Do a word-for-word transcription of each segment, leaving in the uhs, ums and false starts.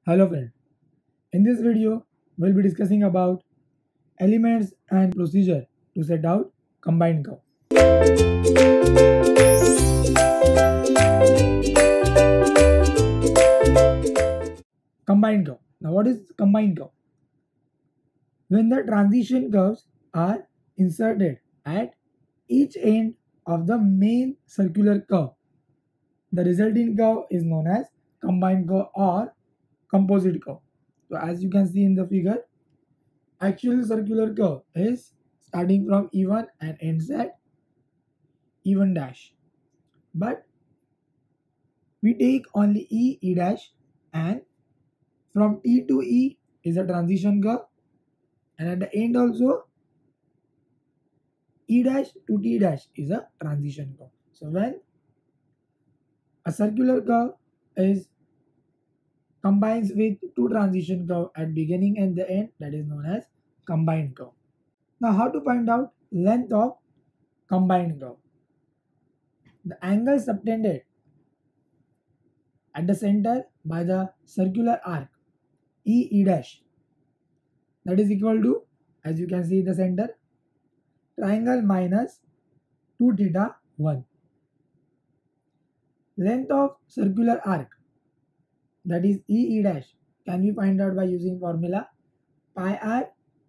Hello friend, in this video we'll be discussing about elements and procedure to set out combined curve. Combined curve. Now what is combined curve? When the transition curves are inserted at each end of the main circular curve, the resulting curve is known as combined curve or composite curve. So as you can see in the figure, actual circular curve is starting from E one and ends at E one dash. But we take only E, E dash, and from T to E is a transition curve, and at the end also E dash to T dash is a transition curve. So when a circular curve is combines with two transition curve at beginning and the end, that is known as combined curve. Now how to find out length of combined curve? The angle subtended at the center by the circular arc E E dash, that is equal to, as you can see in the center, triangle minus two theta one. Length of circular arc, that is E E dash, can be found out by using formula pi r,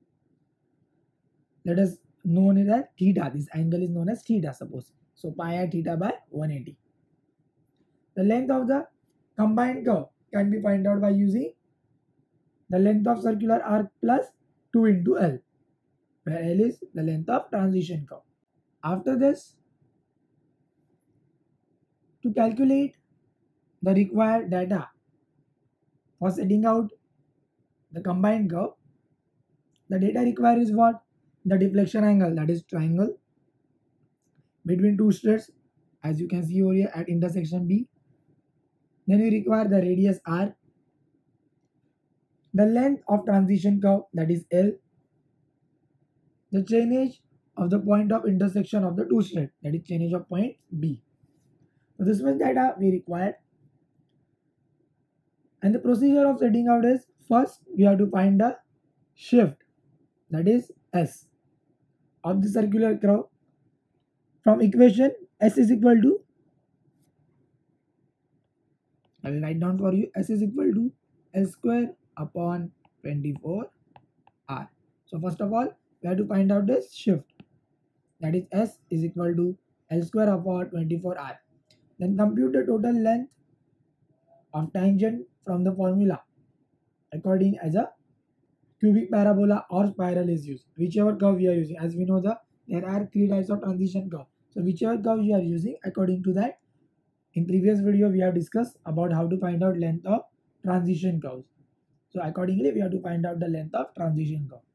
let us known it as theta. This angle is known as theta, suppose. So pi r theta by one hundred eighty. The length of the combined curve can be found out by using the length of circular arc plus two into L, where L is the length of transition curve. After this, to calculate the required data for setting out the combined curve, the data required is what? The deflection angle, that is triangle between two straights, as you can see over here at intersection B. Then we require the radius R, the length of transition curve, that is L, the chainage of the point of intersection of the two straight, that is chainage of point B. So this much data we required, and the procedure of setting out is, first we have to find the shift, that is S, of the circular curve. From equation, S is equal to, I will write down for you, S is equal to L square upon twenty-four R. So first of all, we have to find out this shift, that is S is equal to L square upon twenty-four R. Then compute the total length of tangent from the formula according as a cubic parabola or spiral is used, whichever curve we are using. As we know, the there are three types of transition curve. So whichever curve you are using, according to that, in previous video we have discussed about how to find out length of transition curves. So accordingly we have to find out the length of transition curve.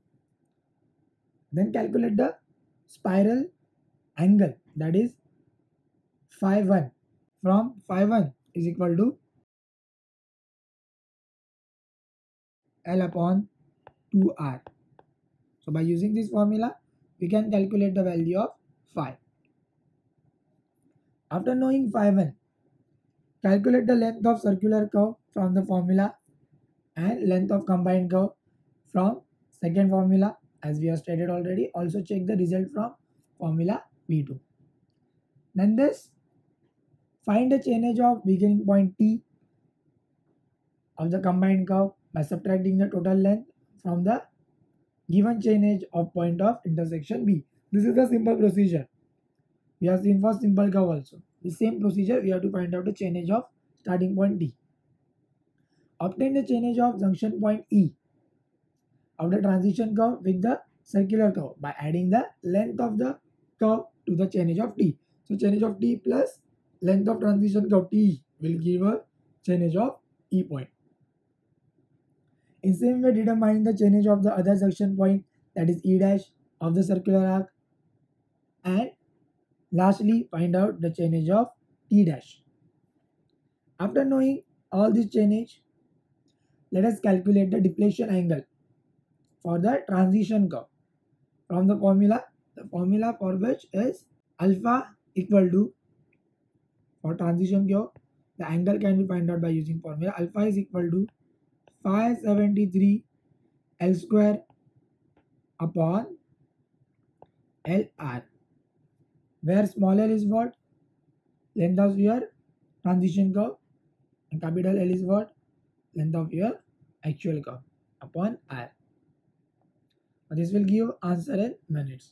Then calculate the spiral angle, that is phi one. From phi one is equal to L upon two R. So by using this formula, we can calculate the value of phi. After knowing phi one, calculate the length of circular curve from the formula and length of combined curve from second formula, as we have stated already. Also check the result from formula V two. Then this, find the chainage of beginning point T of the combined curve by subtracting the total length from the given chainage of point of intersection B. This is the simple procedure. We have seen for simple curve also. The same procedure, we have to find out the chainage of starting point T. Obtain the chainage of junction point E of the transition curve with the circular curve by adding the length of the curve to the chainage of T. So chainage of T plus length of transition curve T will give a chainage of E point. In same way, determine the chainage of the other junction point, that is E dash of the circular arc, and lastly find out the chainage of T dash. After knowing all this chainage, let us calculate the deflection angle for the transition curve from the formula. The formula for which is alpha equal to, for transition curve, the angle can be found out by using formula. Alpha is equal to five seventy-three L square upon L R, where small l is what? Length of your transition curve, and capital L is what? Length of your actual curve upon R. This will give answer in minutes.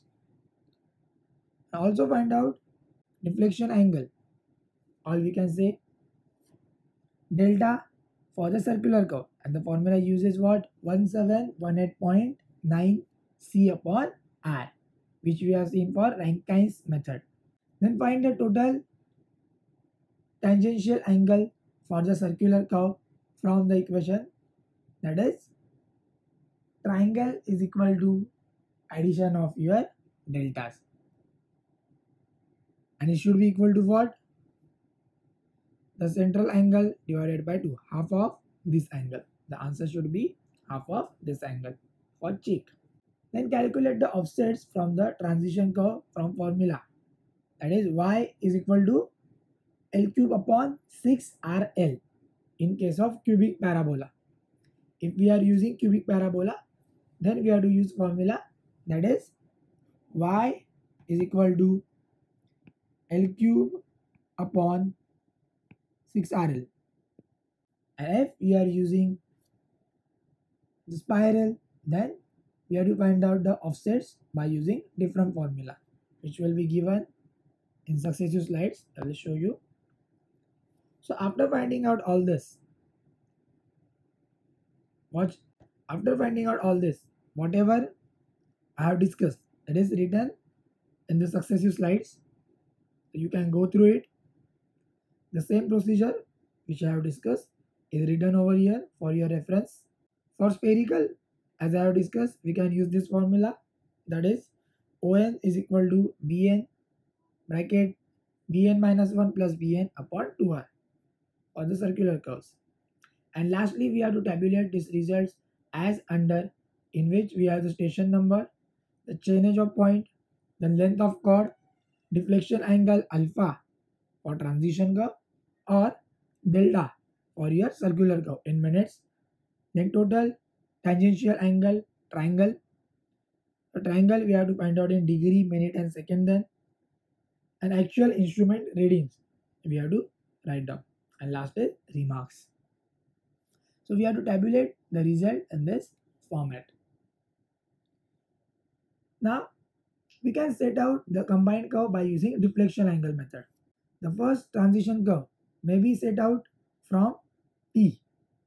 Also find out deflection angle, or we can say delta for the circular curve, and the formula uses what? one seven one eight point nine C upon R, which we have seen for Rankine's method. Then find the total tangential angle for the circular curve from the equation, that is triangle is equal to addition of your deltas, and it should be equal to what? The central angle divided by two, half of this angle. The answer should be half of this angle for cheek. Then calculate the offsets from the transition curve from formula, that is y is equal to L cube upon six R L in case of cubic parabola. If we are using cubic parabola, then we have to use formula, that is y is equal to L cube upon six R L. And if we are using the spiral, then we have to find out the offsets by using different formula, which will be given in successive slides. I will show you. So after finding out all this, watch, after finding out all this, whatever I have discussed, it is written in the successive slides. You can go through it. The same procedure which I have discussed is written over here for your reference. For spherical, as I have discussed, we can use this formula, that is O N is equal to B N bracket B N minus one plus B N upon two R for the circular curves. And lastly, we have to tabulate these results as under, in which we have the station number, the change of point, the length of chord, deflection angle alpha for transition curve, or delta for your circular curve in minutes, then total tangential angle triangle. The triangle we have to find out in degree, minute and second, then, and actual instrument readings we have to write down, and last is remarks. So we have to tabulate the result in this format. Now we can set out the combined curve by using deflection angle method. The first transition curve may be set out from T,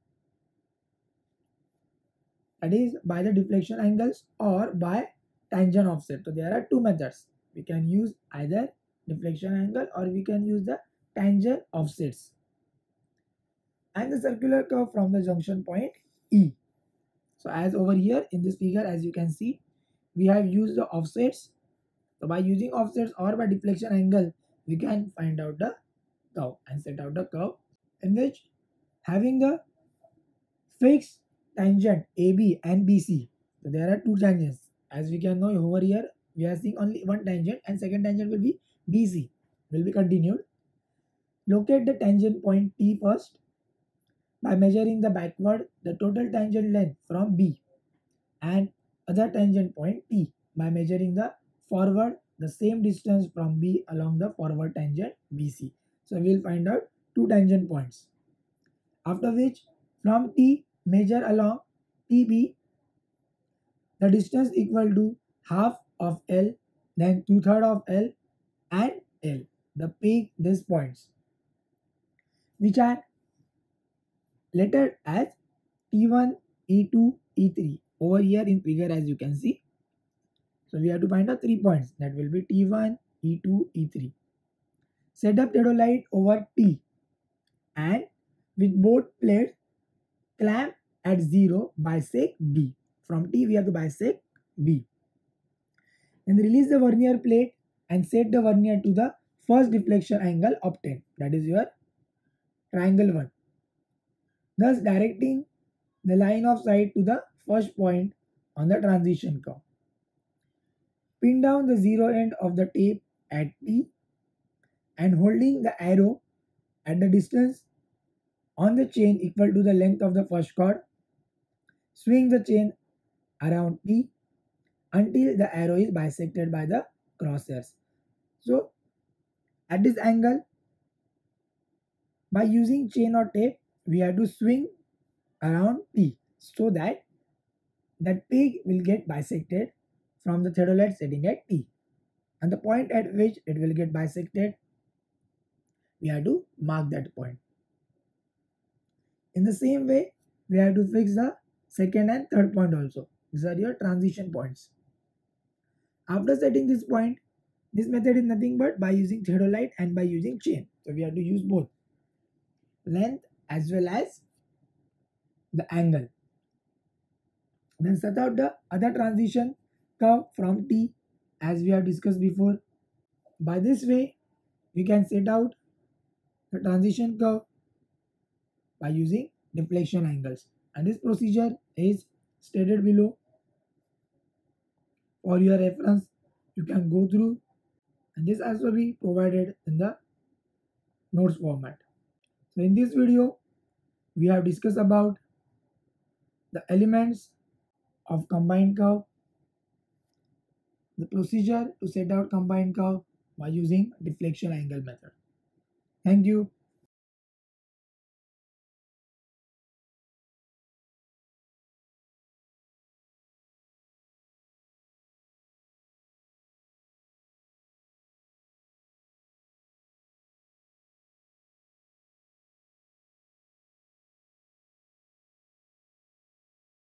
that is by the deflection angles or by tangent offset. So there are two methods. We can use either deflection angle or we can use the tangent offsets. And the circular curve from the junction point E. So as over here in this figure, as you can see, we have used the offsets. So by using offsets or by deflection angle, we can find out the curve and set out the curve, in which having the fixed tangent A B and B C. So there are two tangents. As we can know over here, we are seeing only one tangent, and second tangent will be B C, will be continued. Locate the tangent point T first by measuring the backward the total tangent length from B, and other tangent point T by measuring the forward the same distance from B along the forward tangent B C. So we will find out two tangent points. After which from T measure along T B the distance equal to half of L, then two third of L and L. The pick these points, which are lettered as T one, E two, E three over here in figure, as you can see. So we have to find out three points, that will be T one, E two, E three. Set up theodolite over T, and with both plates clamp at zero, bisect B. From T we have to bisect B. Then release the vernier plate and set the vernier to the first deflection angle obtained, that is your triangle one, thus directing the line of sight to the first point on the transition curve. Pin down the zero end of the tape at T and holding the arrow at the distance on the chain equal to the length of the first chord. Swing the chain around T until the arrow is bisected by the crosshairs. So at this angle, by using chain or tape, we have to swing around T so that that peg will get bisected from the theodolite setting at T. And the point at which it will get bisected, we have to mark that point. In the same way, we have to fix the second and third point also. These are your transition points. After setting this point, this method is nothing but by using theodolite and by using chain. So we have to use both length as well as the angle. Then set out the other transition curve from T as we have discussed before. By this way, we can set out the transition curve by using deflection angles. And this procedure is stated below. For your reference, you can go through, and this also be provided in the notes format. So in this video, we have discussed about the elements of combined curve, the procedure to set out combined curve by using deflection angle method. Thank you.